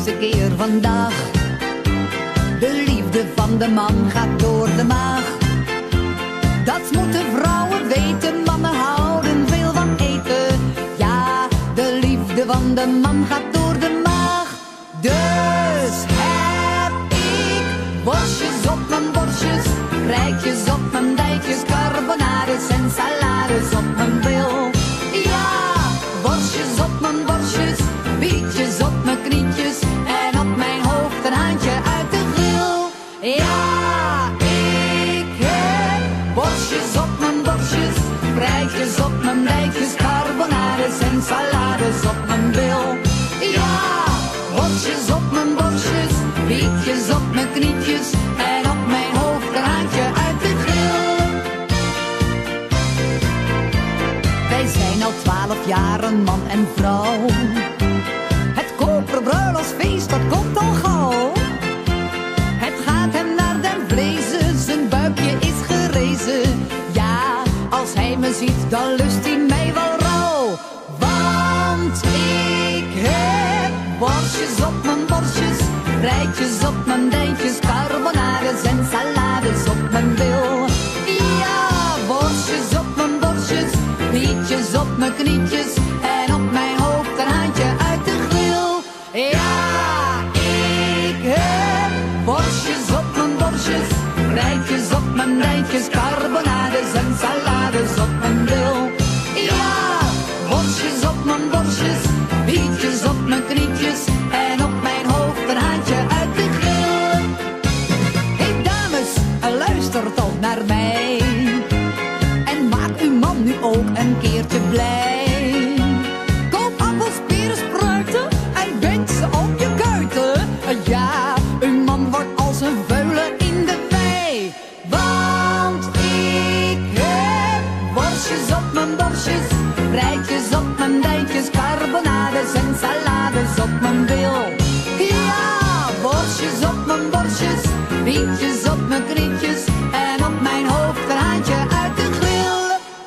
eerste keer vandaag. De liefde van de man gaat door de maag. Dat moeten vrouwen weten, mannen houden veel van eten. Ja, de liefde van de man gaat door de maag. Dus heb ik worstjes op mijn borstjes, rijtjes op mijn dijtjes, carbonades en salades op mijn bil. Ja, worstjes op mijn borstjes, bietjes op mijn knietjes en op mijn hoofd een handje uit de grill. Ja, ik heb worstjes op mijn borstjes, rijtjes op mijn dijtjes, carbonades en salades op mijn bil. Ja, worstjes op mijn borstjes, bietjes op mijn knietjes en op mijn hoofd een handje uit de grill. Wij zijn al 12 jaar een man en vrouw. Het koperen bruiloftsfeest, dat komt al gauw. Het gaat hem naar den vlezen, zijn buikje is gerezen. Ja, als hij me ziet, dan lust hij mij wel rauw. Want ik heb worstjes op mijn borstjes, rijtjes op mijn dijtjes, carbonades en salades op mijn bil. Ja, worstjes op mijn borstjes, bietjes op mijn knietjes en op mijn hoofd een handje uit de grill. Ja, ik heb worstjes op mijn borstjes, rijtjes op mijn dijtjes, carbonades en salades op mijn bil. Ja, worstjes op mijn borstjes, bietjes op mijn knietjes en op mijn hoofd een handje uit de grill. Hey dames, luister toch naar mij en maak uw man nu ook een keertje blij. Koop appels, peren, spruiten en bind ze op je kuiten. Ja, uw man wordt als een veulen in de wei. Want ik heb worstjes op mijn borstjes, rijtjes op mijn dijtjes, carbonades en salades op mijn bil. Ja, worstjes op mijn borstjes, bietjes op mijn knietjes en op mijn hoofd een handje uit de grill.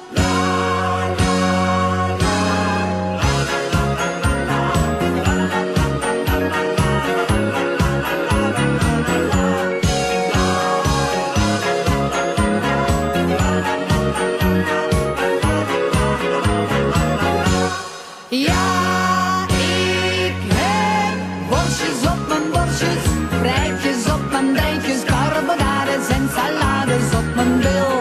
Ja, ik heb worstjes op mijn borstjes, rijtjes op mijn dijtjes, carbonades en salades op mijn bil.